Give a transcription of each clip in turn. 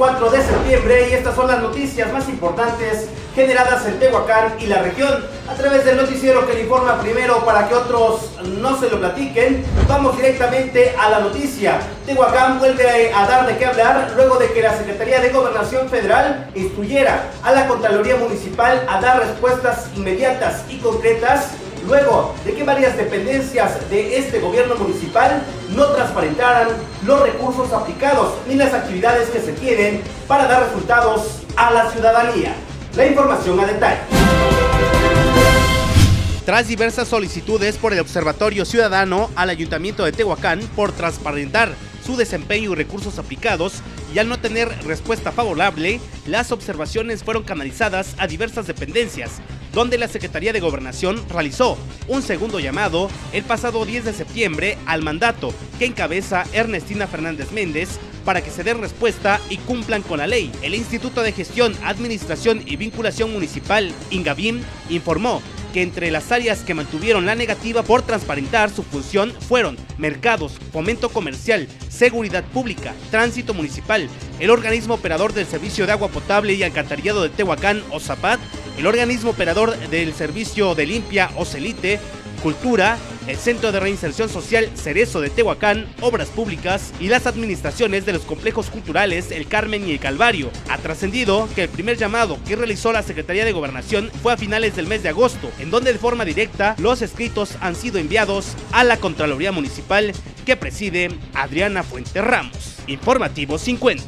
4 de septiembre y estas son las noticias más importantes generadas en Tehuacán y la región. A través del noticiero que le informa primero para que otros no se lo platiquen, vamos directamente a la noticia. Tehuacán vuelve a dar de qué hablar luego de que la Secretaría de Gobernación Federal instruyera a la Contraloría Municipal a dar respuestas inmediatas y concretas luego de que varias dependencias de este gobierno municipal no transparentaran los recursos aplicados ni las actividades que se tienen para dar resultados a la ciudadanía. La información a detalle. Tras diversas solicitudes por el Observatorio Ciudadano al Ayuntamiento de Tehuacán por transparentar su desempeño y recursos aplicados, y al no tener respuesta favorable, las observaciones fueron canalizadas a diversas dependencias, donde la Secretaría de Gobernación realizó un segundo llamado el pasado 10 de septiembre al mandato que encabeza Ernestina Fernández Méndez para que se den respuesta y cumplan con la ley. El Instituto de Gestión, Administración y Vinculación Municipal, INGAVIM, informó que entre las áreas que mantuvieron la negativa por transparentar su función fueron mercados, fomento comercial, seguridad pública, tránsito municipal, el organismo operador del servicio de agua potable y alcantarillado de Tehuacán, OSAPAT, el organismo operador del servicio de limpia, OCELITE, Cultura, el Centro de Reinserción Social Cerezo de Tehuacán, Obras Públicas y las administraciones de los complejos culturales El Carmen y El Calvario. Ha trascendido que el primer llamado que realizó la Secretaría de Gobernación fue a finales del mes de agosto, en donde de forma directa los escritos han sido enviados a la Contraloría Municipal que preside Adriana Fuentes Ramos. Informativo 50.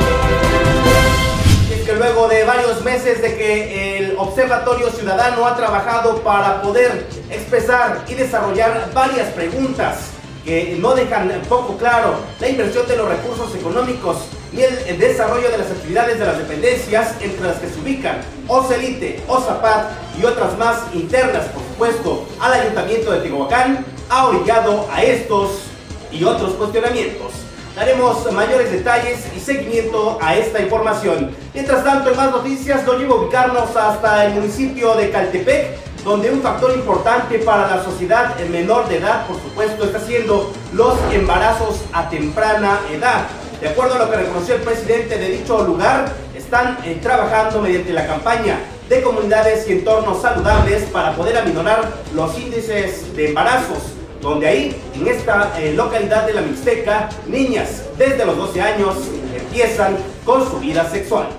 Es que luego de varios meses de que el Observatorio Ciudadano ha trabajado para poder expresar y desarrollar varias preguntas que no dejan poco claro la inversión de los recursos económicos ni el desarrollo de las actividades de las dependencias, entre las que se ubican OCELITE, OSAPAT y otras más internas, por supuesto, al Ayuntamiento de Tehuacán, ha orillado a estos y otros cuestionamientos. Daremos mayores detalles y seguimiento a esta información. Mientras tanto, en más noticias, nos lleva a ubicarnos hasta el municipio de Caltepec, donde un factor importante para la sociedad menor de edad, por supuesto, está siendo los embarazos a temprana edad. De acuerdo a lo que reconoció el presidente de dicho lugar, están trabajando mediante la campaña de comunidades y entornos saludables para poder aminorar los índices de embarazos, donde ahí, en esta localidad de la Mixteca, niñas desde los 12 años empiezan con su vida sexual.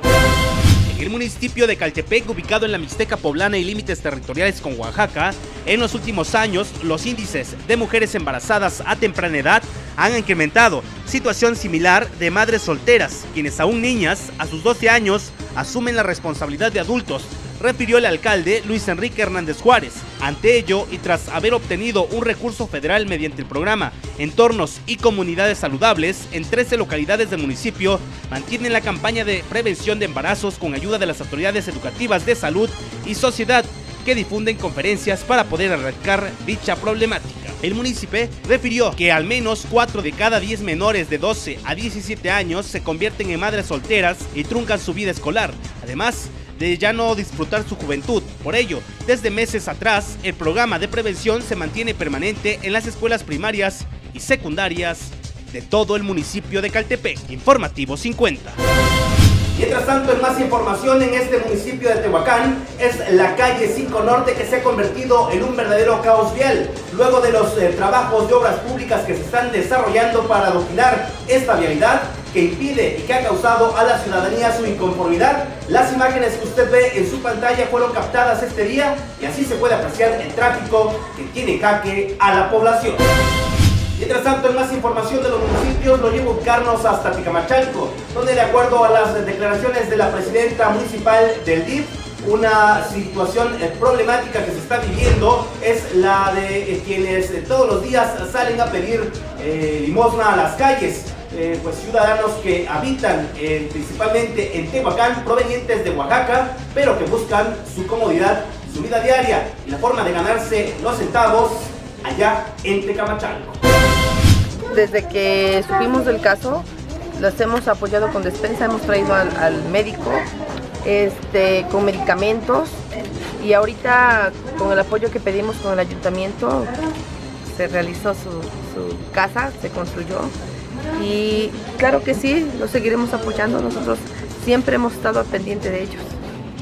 En el municipio de Caltepec, ubicado en la Mixteca poblana y límites territoriales con Oaxaca, en los últimos años los índices de mujeres embarazadas a temprana edad han incrementado, situación similar de madres solteras, quienes aún niñas, a sus 12 años, asumen la responsabilidad de adultos, refirió el alcalde Luis Enrique Hernández Juárez. Ante ello, y tras haber obtenido un recurso federal mediante el programa Entornos y Comunidades Saludables en 13 localidades del municipio, mantienen la campaña de prevención de embarazos con ayuda de las autoridades educativas de salud y sociedad, que difunden conferencias para poder erradicar dicha problemática. El municipio refirió que al menos 4 de cada 10 menores de 12 a 17 años se convierten en madres solteras y truncan su vida escolar, además de ya no disfrutar su juventud. Por ello, desde meses atrás, el programa de prevención se mantiene permanente en las escuelas primarias y secundarias de todo el municipio de Caltepec. Informativo 50. Mientras tanto, en más información, en este municipio de Tehuacán es la calle 5 Norte, que se ha convertido en un verdadero caos vial. Luego de los trabajos de obras públicas que se están desarrollando para adoquinar esta vialidad, que impide y que ha causado a la ciudadanía su inconformidad. Las imágenes que usted ve en su pantalla fueron captadas este día y así se puede apreciar el tráfico que tiene jaque a la población. Mientras tanto, en más información de los municipios, nos lleva a ubicarnos hasta Ticamachalco, donde de acuerdo a las declaraciones de la presidenta municipal del DIF, una situación problemática que se está viviendo es la de quienes todos los días salen a pedir limosna a las calles. Pues ciudadanos que habitan principalmente en Tehuacán, provenientes de Oaxaca, pero que buscan su comodidad, su vida diaria y la forma de ganarse los centavos allá en Tecamachalco. Desde que supimos del caso, los hemos apoyado con despensa, hemos traído al médico, con medicamentos, y ahorita con el apoyo que pedimos con el ayuntamiento se realizó su casa, se construyó, Y claro que sí, los seguiremos apoyando. Nosotros siempre hemos estado al pendiente de ellos.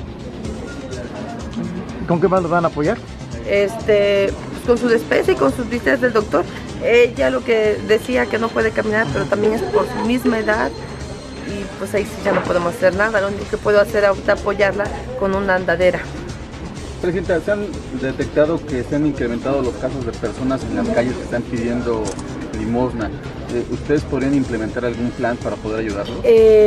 ¿Con qué más los van a apoyar? Pues con su despensa y con sus visitas del doctor. Ella lo que decía que no puede caminar, pero también es por su misma edad. Y pues ahí sí ya no podemos hacer nada. Lo único que puedo hacer es apoyarla con una andadera. Presidenta, ¿se han detectado que se han incrementado los casos de personas en las calles que están pidiendo limosna? ¿Ustedes podrían implementar algún plan para poder ayudarlos?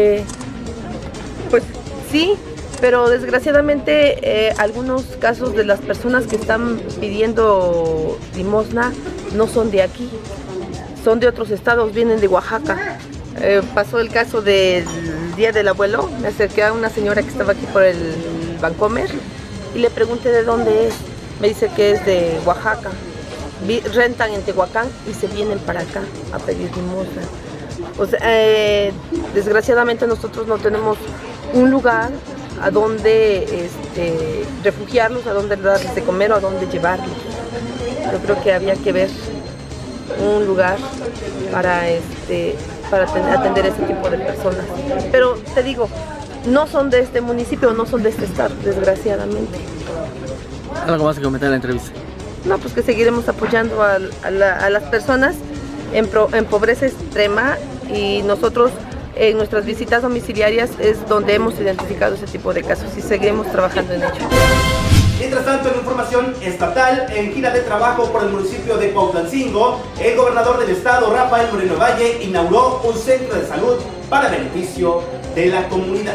Pues sí, pero desgraciadamente algunos casos de las personas que están pidiendo limosna no son de aquí, son de otros estados, vienen de Oaxaca. Pasó el caso del Día del Abuelo, me acerqué a una señora que estaba aquí por el Vancomer y le pregunté de dónde es. Me dice que es de Oaxaca. Rentan en Tehuacán y se vienen para acá a pedir limosna. O sea, desgraciadamente nosotros no tenemos un lugar a donde refugiarlos, a donde darles de comer o a donde llevarlos. Yo creo que había que ver un lugar para atender a ese tipo de personas. Pero te digo, no son de este municipio, no son de este estado, desgraciadamente. ¿Algo más que comentar en la entrevista? No, pues que seguiremos apoyando a las personas en pobreza extrema, y nosotros en nuestras visitas domiciliarias es donde hemos identificado ese tipo de casos y seguiremos trabajando en ello. Mientras tanto, en información estatal, en gira de trabajo por el municipio de Cuautlancingo, el gobernador del estado, Rafael Moreno Valle, inauguró un centro de salud para beneficio de la comunidad.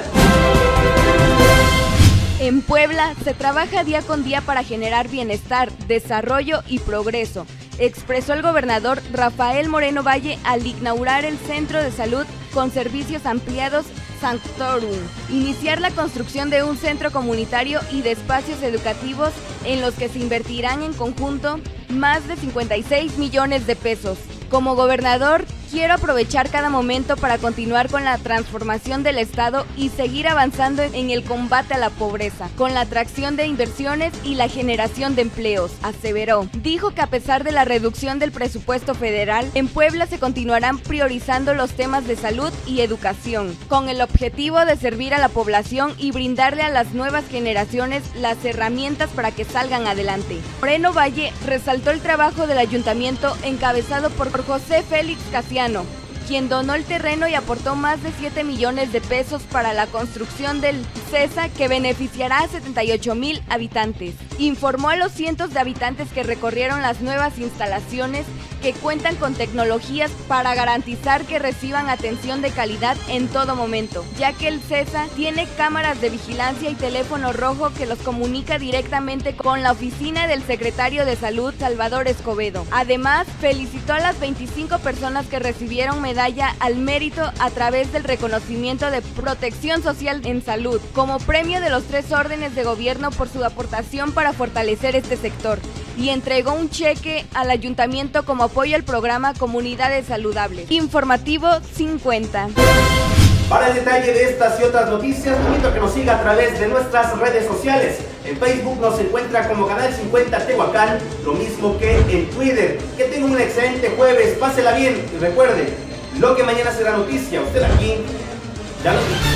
En Puebla se trabaja día con día para generar bienestar, desarrollo y progreso, expresó el gobernador Rafael Moreno Valle al inaugurar el Centro de Salud con servicios ampliados Sanctorum, iniciar la construcción de un centro comunitario y de espacios educativos en los que se invertirán en conjunto más de 56 millones de pesos. Como gobernador, quiero aprovechar cada momento para continuar con la transformación del Estado y seguir avanzando en el combate a la pobreza, con la atracción de inversiones y la generación de empleos, aseveró. Dijo que a pesar de la reducción del presupuesto federal, en Puebla se continuarán priorizando los temas de salud y educación, con el objetivo de servir a la población y brindarle a las nuevas generaciones las herramientas para que salgan adelante. Moreno Valle resaltó el trabajo del ayuntamiento encabezado por José Félix Casiano, quien donó el terreno y aportó más de 7 millones de pesos para la construcción del CESA, que beneficiará a 78,000 habitantes. Informó a los cientos de habitantes que recorrieron las nuevas instalaciones, que cuentan con tecnologías para garantizar que reciban atención de calidad en todo momento, ya que el CESA tiene cámaras de vigilancia y teléfono rojo que los comunica directamente con la oficina del secretario de Salud, Salvador Escobedo. Además, felicitó a las 25 personas que recibieron medalla al mérito a través del reconocimiento de Protección Social en Salud, como premio de los 3 órdenes de gobierno por su aportación para fortalecer este sector, y entregó un cheque al ayuntamiento como apoyo al programa Comunidades Saludables. Informativo 50. Para el detalle de estas y otras noticias, te invito a que nos siga a través de nuestras redes sociales. En Facebook nos encuentra como Canal 50 Tehuacán, lo mismo que en Twitter. Que tenga un excelente jueves, pásela bien y recuerde, lo que mañana será noticia, usted aquí ya lo tiene.